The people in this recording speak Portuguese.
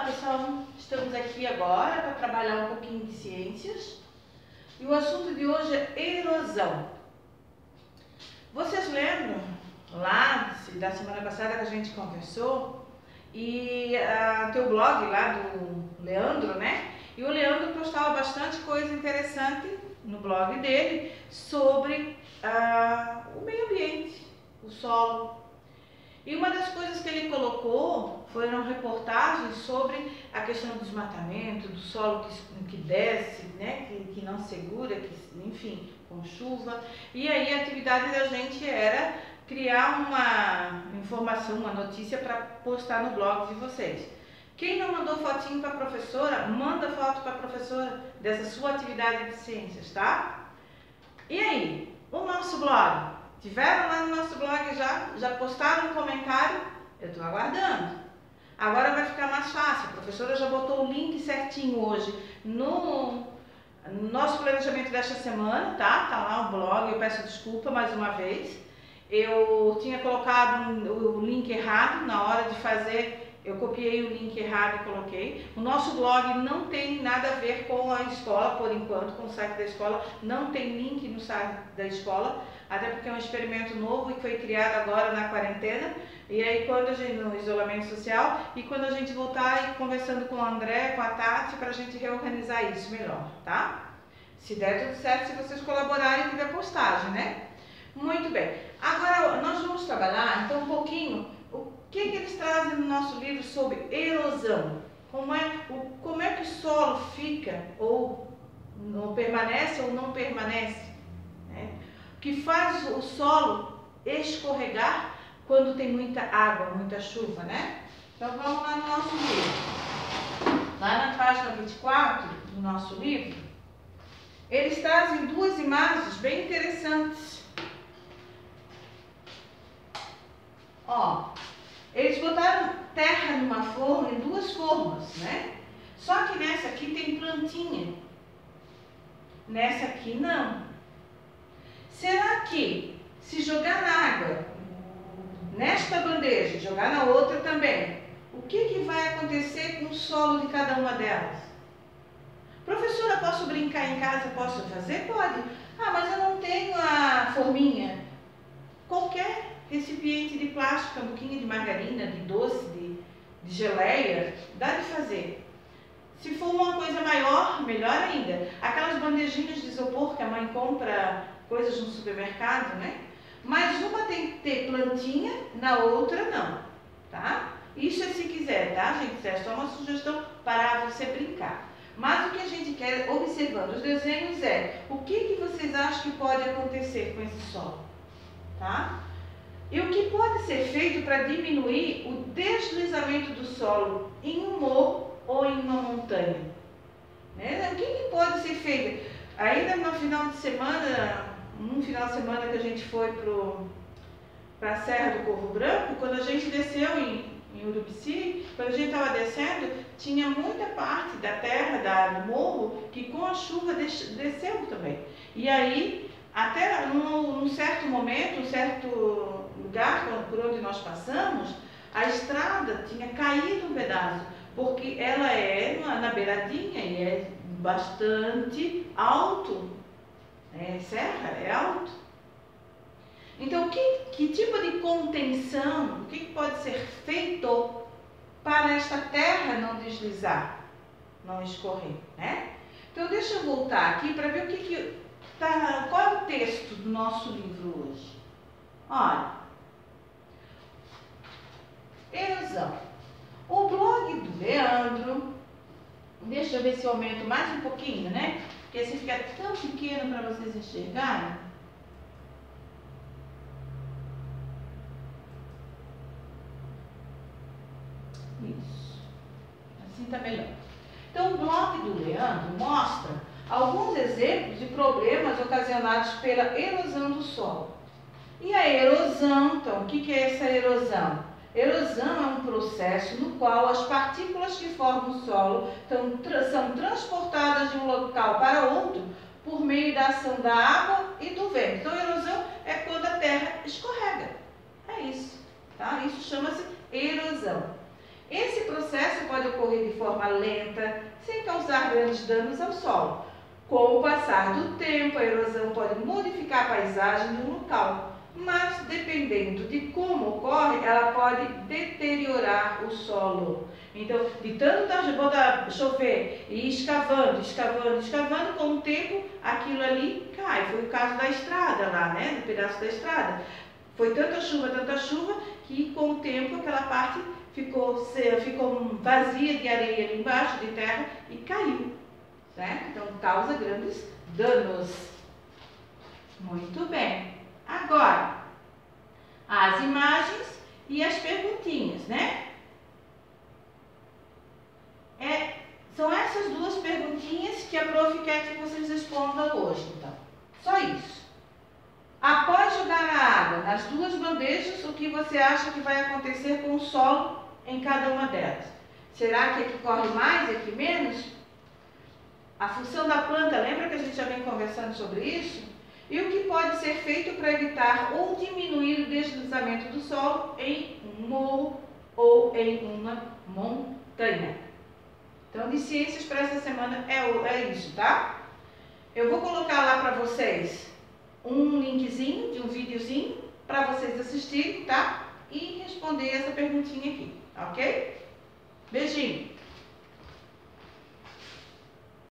pessoal, estamos aqui agora para trabalhar um pouquinho de ciências e o assunto de hoje é erosão. Vocês lembram lá da semana passada que a gente conversou e teu blog lá do Leandro, né? E o Leandro postava bastante coisa interessante no blog dele sobre o meio ambiente, o solo. E uma das coisas que ele colocou foram reportagens sobre a questão do desmatamento, do solo que desce, né, que não segura, enfim, com chuva. E aí a atividade da gente era criar uma informação, uma notícia para postar no blog de vocês. Quem não mandou fotinho para a professora, manda foto para a professora dessa sua atividade de ciências, tá? E aí, o nosso blog? Tiveram lá no nosso blog já postaram um comentário? Eu estou aguardando. Agora vai ficar mais fácil. A professora já botou o link certinho hoje no nosso planejamento desta semana, tá? Tá lá o blog, eu peço desculpa mais uma vez. Eu tinha colocado o link errado na hora de fazer. Eu copiei o link errado e coloquei. O nosso blog não tem nada a ver com a escola, por enquanto, com o site da escola. Não tem link no site da escola, até porque é um experimento novo e foi criado agora na quarentena. E aí, no isolamento social, e quando a gente voltar conversando com o André, com a Tati, para a gente reorganizar isso melhor, tá? Se der tudo certo, se vocês colaborarem, tiver postagem, né? Muito bem. Agora, nós vamos trabalhar, então, um pouquinho o que eles trazem no nosso livro sobre erosão. Como é que o solo fica, ou não permanece ou não permanece, né? O que faz o solo escorregar quando tem muita água, muita chuva, né? Então vamos lá no nosso livro. Lá na página 24 do nosso livro, eles trazem duas imagens bem interessantes. Ó, eles botaram terra numa forma, em duas formas, né? Só que nessa aqui tem plantinha. Nessa aqui não. Será que se jogar na água, nesta bandeja, jogar na outra também, o que vai acontecer com o solo de cada uma delas? Professora, posso brincar em casa? Posso fazer? Pode. Ah, mas eu não tenho a forminha. Qualquer recipiente de plástico, um pouquinho de margarina, de doce, de geleia, dá de fazer. Se for uma coisa maior, melhor ainda. Aquelas bandejinhas de isopor que a mãe compra coisas no supermercado, né? Mas uma tem que ter plantinha, na outra não, tá? Isso é se quiser, tá, gente? Isso é só uma sugestão para você brincar. Mas o que a gente quer, observando os desenhos, é o que vocês acham que pode acontecer com esse solo, tá? E o que pode ser feito para diminuir o deslizamento do solo em um morro ou em uma montanha? Né? O que pode ser feito? Ainda no final de semana, num final de semana que a gente foi para a Serra do Corvo Branco, quando a gente desceu em Urubici, quando a gente estava descendo, tinha muita parte da terra, do morro, que com a chuva desceu também. E aí, até num certo momento, um certo lugar por onde nós passamos, a estrada tinha caído um pedaço, porque ela é na beiradinha e é bastante alto, serra, é alto. Então, que tipo de contenção, o que pode ser feito para esta terra não deslizar, não escorrer, né? Então, deixa eu voltar aqui para ver qual é o texto do nosso livro hoje. Olha, erosão. O blog do Leandro, deixa eu ver se eu aumento mais um pouquinho, né? Porque esse fica tão pequeno para vocês enxergarem. Isso. Assim tá melhor. Então, o blog do Leandro mostra alguns exemplos de problemas ocasionados pela erosão do solo. E a erosão, então, o que é essa erosão? Erosão é um processo no qual as partículas que formam o solo são transportadas de um local para outro por meio da ação da água e do vento. Então, erosão é quando a terra escorrega. É isso, tá? Isso chama-se erosão. Esse processo pode ocorrer de forma lenta, sem causar grandes danos ao solo. Com o passar do tempo, a erosão pode modificar a paisagem de um local, mas dependendo de como ocorre, ela pode deteriorar o solo. Então, de tanto chover e escavando, com o tempo, aquilo ali cai. Foi o caso da estrada lá, né? No pedaço da estrada. Foi tanta chuva, que com o tempo aquela parte ficou vazia de areia ali embaixo, de terra, e caiu, certo? Então causa grandes danos. Muito bem. Agora, as imagens e as perguntinhas, né? São essas duas perguntinhas que a prof quer que vocês respondam hoje, então. Só isso. Após jogar a água nas duas bandejas, o que você acha que vai acontecer com o solo em cada uma delas? Será que aqui corre mais e aqui menos? A função da planta, lembra que a gente já vem conversando sobre isso? E o que pode ser feito para evitar ou diminuir o deslizamento do solo em um morro ou em uma montanha? Então, de ciências para essa semana é isso, tá? Eu vou colocar lá para vocês um linkzinho de um videozinho para vocês assistirem, tá? E responder essa perguntinha aqui, ok? Beijinho!